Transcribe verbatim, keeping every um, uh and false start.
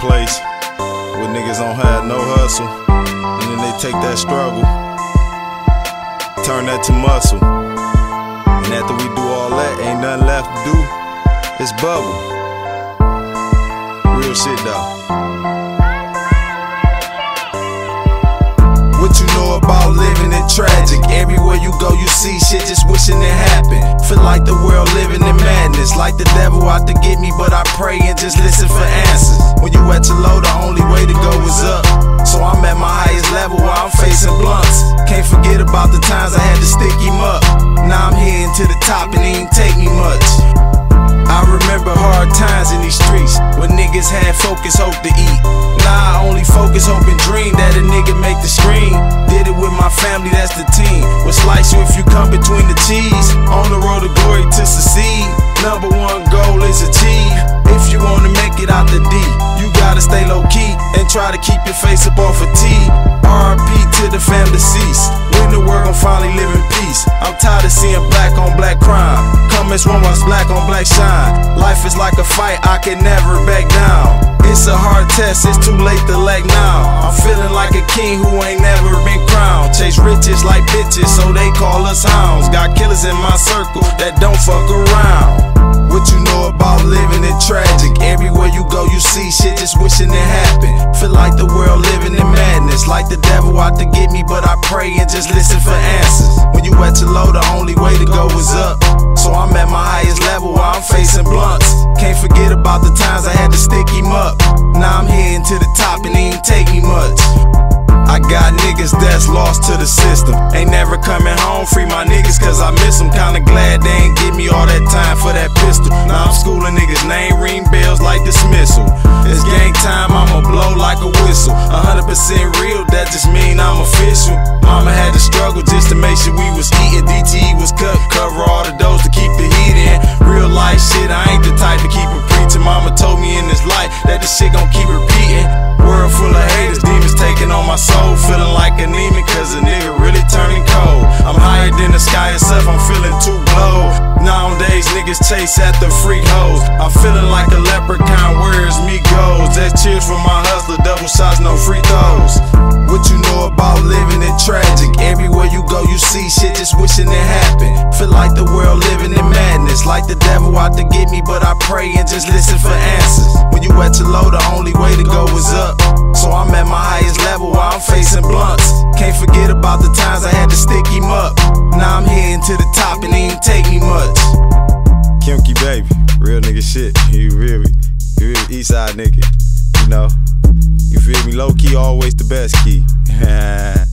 place where niggas don't have no hustle, and then they take that struggle, turn that to muscle, and after we do all that, ain't nothing left to do. It's bubble. Real shit though. What you know about living it tragic? Everywhere you go you see shit just wishing it happened. Feel like the world living in madness, like the devil out to get me, but I pray and just listen for answers. When you at your low, the only way to go is up. So I'm at my highest level while I'm facing blunts. Can't forget about the times I had to stick him up. Now I'm heading to the top and it ain't take me much. I remember hard times in these streets when niggas had focus, hope to eat. Now I only focus, hope and dream that a nigga make the screen. Did it with my family, that's the team. Will slice you if you come between the cheese. On the road to glory to succeed, number one goal is achieve. If you wanna make it out the D, you gotta stay low key and try to keep your face up off a T. R I P to the fam deceased. When the world gon' finally live in peace. I'm tired of seeing black on black crime. Come as one watch black on black shine. Life is like a fight, I can never back down. It's a hard test, it's too late to lack now. I'm feeling like a king who ain't never been crowned. Chase riches like bitches, so they call us hounds. Got killers in my circle that don't fuck around. What you know about living it tragic? Everywhere you go you see shit just wishing it happened. Feel like the world living in madness, like the devil out to get me, but I pray and just listen for answers. When you at your low, the only way to go is up. So I'm at my highest level while I'm facing blunts. Can't forget about the times I had to stick him up. Now I'm heading to the top and it ain't take me much. I got niggas that's lost to the system, ain't never coming home, free my niggas cause I miss them. Kinda glad they ain't give me all that time for that pistol. Now I'm schooling niggas, name ring bells like dismissal. It's gang time, I'ma blow like a whistle. A hundred percent real, that just mean I'm official. Mama had to struggle just to make sure we was eating. D T E was cut, cover all the doors to keep the heat in. Real life shit, I ain't the type to keep it preaching. Mama told me in this life that this shit gon' keep repeating. World full of haters, demons taking on my soul. Feeling like anemic cause a nigga really turning cold. I'm higher than the sky itself, I'm feeling too low. Nowadays niggas chase at the freak hoes. I'm feeling like a leprechaun, where's me goes? That's cheers from my hustler, double shots, no free throws. What you know about living it tragic? Everywhere you go you see shit just wishing it happened. Feel like the world living in madness, like the devil out to get me, but I pray and just listen for answers. When you at your low, the only way to go is up. So I'm at my highest level while I'm facing blunts. Can't forget about the times I had to stick him up. Now I'm heading to the top and it ain't take me much. Kimki baby, real nigga shit. You feel me? You feel me? Eastside nigga. You know, you feel me? Low key always the best key.